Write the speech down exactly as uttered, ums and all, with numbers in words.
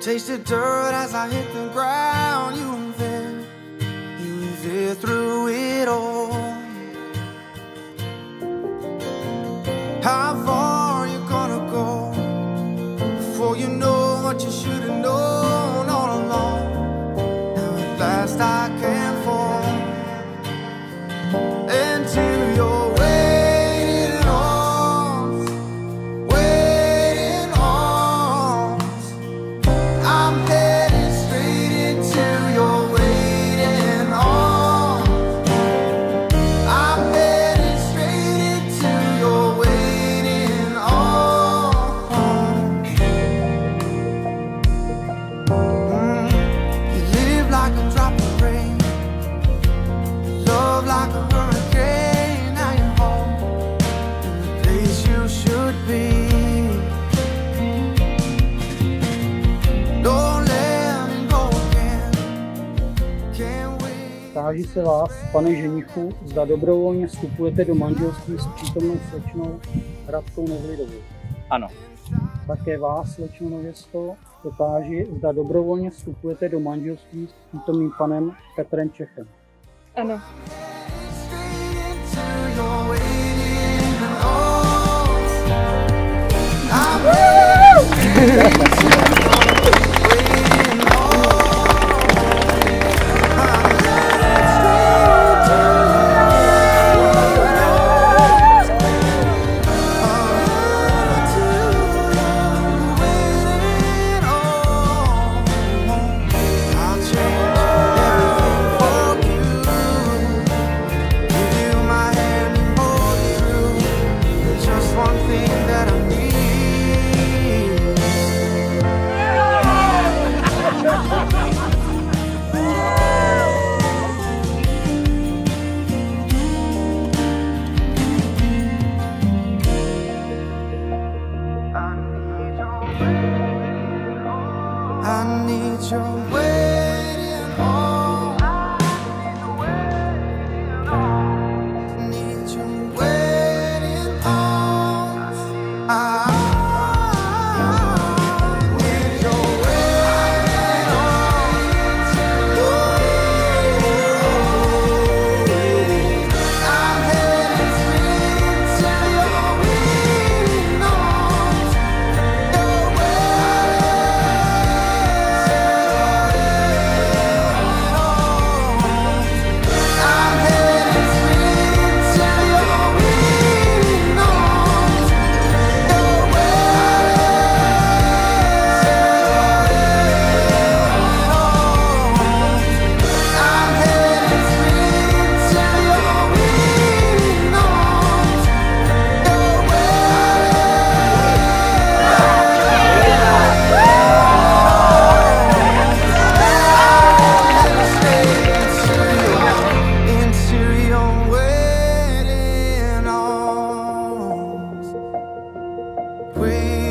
Taste the dirt as I hit the ground. You were there, you were there through it all. How far you gonna go before you know what you should have known all along? Now at last I can fall into your waiting arms, waiting arms. I'm headed straight into your waiting arms. I'm headed straight into your waiting arms. Mm. You live like a drop of rain, love like a hurricane. Now you're home, in the place you should be. Don't let me go again. Can't wait. Táži se vás, pane ženichu, zda dobrovolně vstupujete do manželství s přítomnou slečnou Radkou Nezlidovou. Ano. Také vás, slečno nevěsto, dotáži, zda dobrovolně vstupujete do manželství s přítomným panem Petrem Čechem. Ano. Straight into your waiting arms. I'm headed straight into your waiting arms. I need your waiting arms. I need your waiting arms. I need your waiting arms. I'm headed straight into your waiting arms. Your I'm headed straight into your waiting arms. Your I'm headed straight into your waiting arms. Your into your waiting arms. Wait.